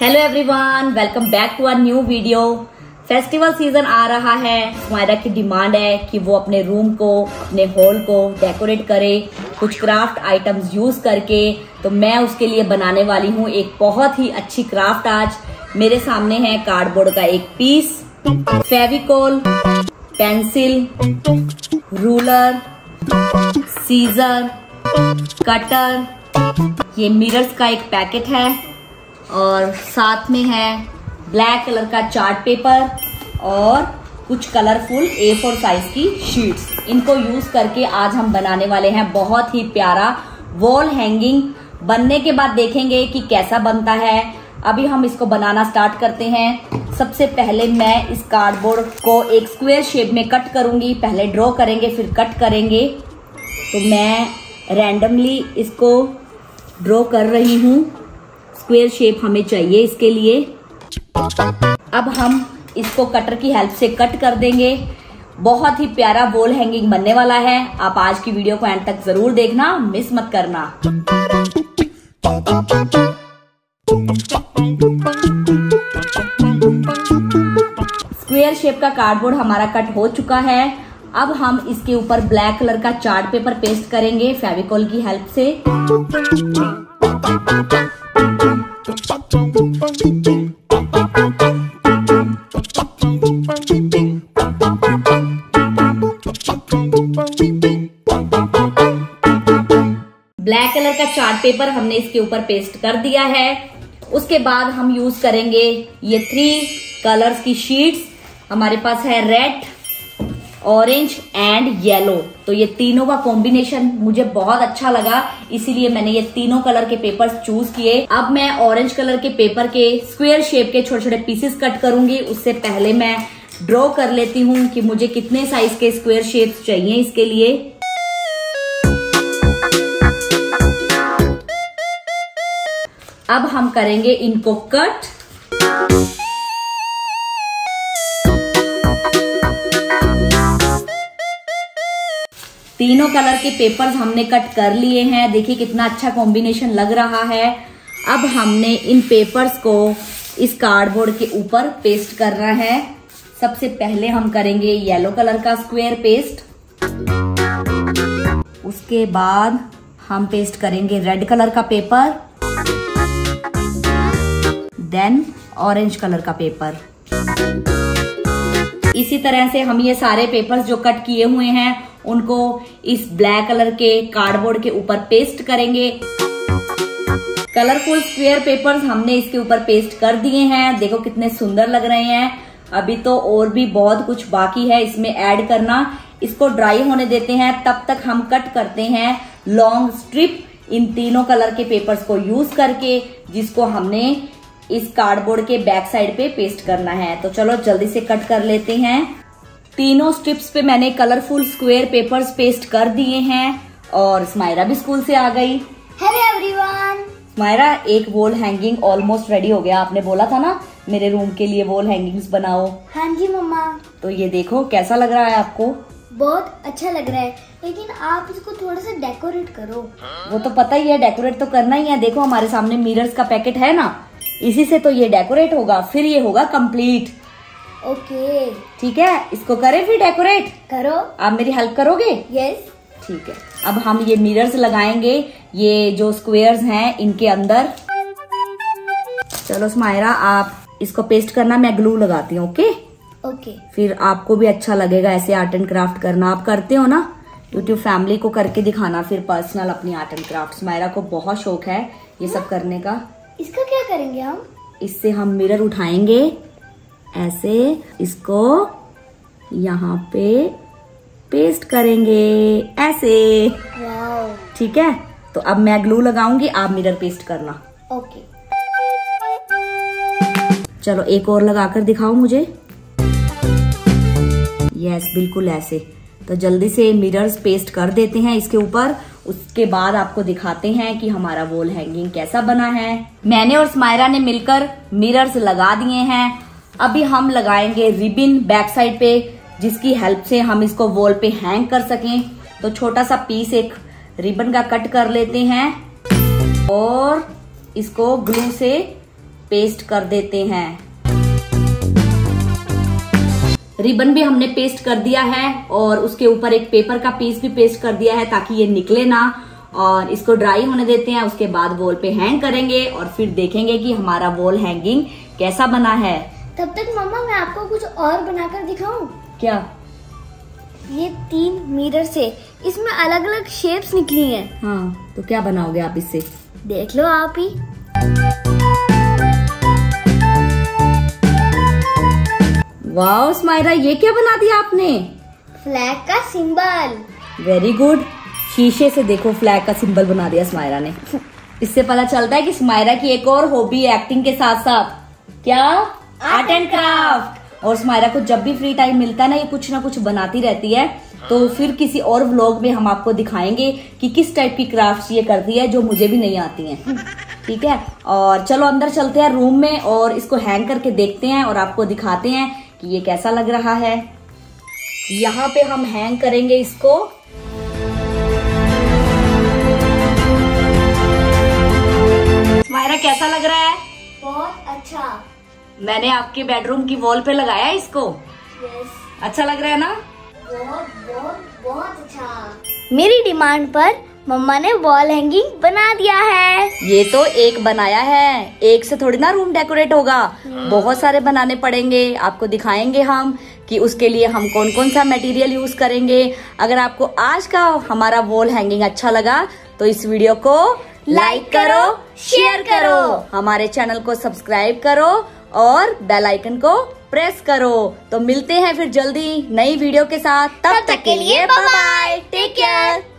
Hello everyone, welcome back to our new video. Festival season आ रहा है। हमारा की डिमांड है कि वो अपने रूम को, अपने हॉल को डेकोरेट करे कुछ क्राफ्ट आइटम्स यूज करके। तो मैं उसके लिए बनाने वाली हूँ एक बहुत ही अच्छी क्राफ्ट। आज मेरे सामने है कार्डबोर्ड का एक piece, Fevicol, pencil, ruler, scissor, cutter, ये मिरर्स का एक पैकेट है और साथ में है ब्लैक कलर का चार्ट पेपर और कुछ कलरफुल A4 साइज की शीट्स। इनको यूज करके आज हम बनाने वाले हैं बहुत ही प्यारा वॉल हैंगिंग। बनने के बाद देखेंगे कि कैसा बनता है। अभी हम इसको बनाना स्टार्ट करते हैं। सबसे पहले मैं इस कार्डबोर्ड को एक स्क्वायर शेप में कट करूंगी। पहले ड्रॉ करेंगे फिर कट करेंगे। तो मैं रैंडमली इसको ड्रॉ कर रही हूँ। स्क्वायर शेप हमें चाहिए इसके लिए। अब हम इसको कटर की हेल्प से कट कर देंगे। बहुत ही प्यारा वॉल हैंगिंग बनने वाला है। आप आज की वीडियो को एंड तक जरूर देखना, मिस मत करना। स्क्वायर शेप का कार्डबोर्ड हमारा कट हो चुका है। अब हम इसके ऊपर ब्लैक कलर का चार्ट पेपर पेस्ट करेंगे फेविकोल की हेल्प से। ब्लैक कलर का चार्ट पेपर हमने इसके ऊपर पेस्ट कर दिया है। उसके बाद हम यूज करेंगे ये 3 कलर्स की शीट्स। हमारे पास है रेड, ऑरेंज एंड येलो। तो ये तीनों का कॉम्बिनेशन मुझे बहुत अच्छा लगा, इसीलिए मैंने ये तीनों कलर के पेपर्स चूज किए। अब मैं ऑरेंज कलर के पेपर के स्क्वायर शेप के छोटे छोटे पीसेस कट करूंगी। उससे पहले मैं ड्रॉ कर लेती हूँ कि मुझे कितने साइज के स्क्वायर शेप्स चाहिए इसके लिए। अब हम करेंगे इनको कट। तीनों कलर के पेपर्स हमने कट कर लिए हैं। देखिए कितना अच्छा कॉम्बिनेशन लग रहा है। अब हमने इन पेपर्स को इस कार्डबोर्ड के ऊपर पेस्ट करना है। सबसे पहले हम करेंगे येलो कलर का स्क्वायर पेस्ट। उसके बाद हम पेस्ट करेंगे रेड कलर का पेपर, देन ऑरेंज कलर का पेपर। इसी तरह से हम ये सारे पेपर्स जो कट किए हुए हैं उनको इस ब्लैक कलर के कार्डबोर्ड के ऊपर पेस्ट करेंगे। कलरफुल स्क्वायर पेपर्स हमने इसके ऊपर पेस्ट कर दिए हैं। देखो कितने सुंदर लग रहे हैं। अभी तो और भी बहुत कुछ बाकी है इसमें ऐड करना। इसको ड्राई होने देते हैं। तब तक हम कट करते हैं लॉन्ग स्ट्रिप इन तीनों कलर के पेपर्स को यूज करके, जिसको हमने इस कार्डबोर्ड के बैक साइड पे पेस्ट करना है। तो चलो जल्दी से कट कर लेते हैं। तीनों स्ट्रिप्स पे मैंने कलरफुल स्क्वायर पेपर्स पेस्ट कर दिए हैं और स्माइरा भी स्कूल से आ गई। Hello everyone. स्माइरा, एक वॉल हैंगिंग ऑलमोस्ट रेडी हो गया। आपने बोला था ना मेरे रूम के लिए वॉल हैंगिंग्स बनाओ। हाँ जी मम्मा। तो ये देखो कैसा लग रहा है आपको? बहुत अच्छा लग रहा है, लेकिन आप इसको थोड़ा सा डेकोरेट करो। वो तो पता ही है, डेकोरेट तो करना ही है। देखो हमारे सामने मिरर्स का पैकेट है ना, इसी से तो ये डेकोरेट होगा, फिर ये होगा कंप्लीट। ओके ठीक है, इसको करें फिर डेकोरेट। करो। आप मेरी हेल्प करोगे? यस ठीक है। अब हम ये मिरर्स लगाएंगे ये जो स्क्वायर्स हैं इनके अंदर। चलो स्माइरा, आप इसको पेस्ट करना, मैं ग्लू लगाती हूँ। Okay okay. फिर आपको भी अच्छा लगेगा ऐसे आर्ट एंड क्राफ्ट करना। आप करते हो ना, यूट्यूब फैमिली को करके दिखाना फिर पर्सनल अपनी आर्ट एंड क्राफ्ट। स्माइरा को बहुत शौक है ये सब करने का। इसका क्या करेंगे हम? इससे हम मिरर उठाएंगे ऐसे, इसको यहाँ पे पेस्ट करेंगे ऐसे। वाओ। ठीक है, तो अब मैं ग्लू लगाऊंगी, आप मिरर पेस्ट करना। ओके। चलो एक और लगाकर दिखाओ मुझे। यस, बिल्कुल ऐसे। तो जल्दी से मिरर्स पेस्ट कर देते हैं इसके ऊपर। उसके बाद आपको दिखाते हैं कि हमारा वॉल हैंगिंग कैसा बना है। मैंने और स्माइरा ने मिलकर मिरर्स लगा दिए हैं। अभी हम लगाएंगे रिबन बैक साइड पे, जिसकी हेल्प से हम इसको वॉल पे हैंग कर सकें। तो छोटा सा पीस एक रिबन का कट कर लेते हैं और इसको ग्लू से पेस्ट कर देते हैं। रिबन भी हमने पेस्ट कर दिया है और उसके ऊपर एक पेपर का पीस भी पेस्ट कर दिया है ताकि ये निकले ना। और इसको ड्राई होने देते हैं, उसके बाद वॉल पे हैंग करेंगे और फिर देखेंगे कि हमारा वॉल हैंगिंग कैसा बना है। तब तक मम्मा मैं आपको कुछ और बनाकर दिखाऊं? क्या? ये 3 मिरर से इसमें अलग अलग शेप्स निकली हैं। हाँ, तो क्या बनाओगे आप इससे? देख लो आप ही। वाओ स्माइरा, ये क्या बना दिया आपने? फ्लैग का सिंबल। Very good. शीशे से देखो फ्लैग का सिंबल बना दिया स्माइरा ने। इससे पता चलता है कि स्माइरा की एक और हॉबी है एक्टिंग के साथ साथ क्या? Art and craft. और स्माइरा को जब भी फ्री टाइम मिलता है ना, ये कुछ ना कुछ बनाती रहती है। तो फिर किसी और व्लॉग में हम आपको दिखाएंगे कि किस टाइप की क्राफ्ट्स ये करती है जो मुझे भी नहीं आती हैं। ठीक है, और चलो अंदर चलते हैं रूम में और इसको हैंग करके देखते हैं और आपको दिखाते हैं कि ये कैसा लग रहा है। यहाँ पे हम हैंग करेंगे इसको। स्माइरा कैसा लग रहा है? बहुत अच्छा। मैंने आपके बेडरूम की वॉल पे लगाया इसको। यस। अच्छा लग रहा है ना? बहुत बहुत बहुत अच्छा। मेरी डिमांड पर मम्मा ने वॉल हैंगिंग बना दिया है। ये तो एक बनाया है, एक से थोड़ी ना रूम डेकोरेट होगा, बहुत सारे बनाने पड़ेंगे। आपको दिखाएंगे हम कि उसके लिए हम कौन कौन सा मटेरियल यूज करेंगे। अगर आपको आज का हमारा वॉल हैंगिंग अच्छा लगा तो इस वीडियो को लाइक करो, शेयर करो, हमारे चैनल को सब्सक्राइब करो और बेल आइकन को प्रेस करो। तो मिलते हैं फिर जल्दी नई वीडियो के साथ। तब तक के लिए बाय बाय, टेक केयर।